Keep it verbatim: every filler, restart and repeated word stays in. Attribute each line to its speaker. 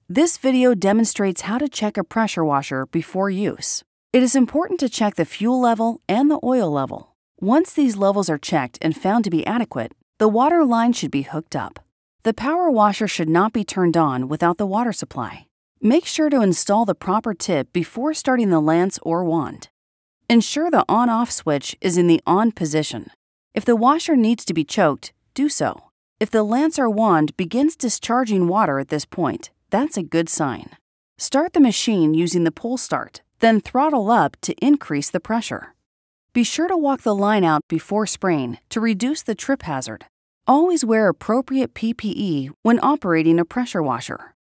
Speaker 1: This video demonstrates how to check a pressure washer before use. It is important to check the fuel level and the oil level. Once these levels are checked and found to be adequate, the water line should be hooked up. The power washer should not be turned on without the water supply. Make sure to install the proper tip before starting the lance or wand. Ensure the on-off switch is in the on position. If the washer needs to be choked, do so. If the lance or wand begins discharging water at this point, that's a good sign. Start the machine using the pull start, then throttle up to increase the pressure. Be sure to walk the line out before spraying to reduce the trip hazard. Always wear appropriate P P E when operating a pressure washer.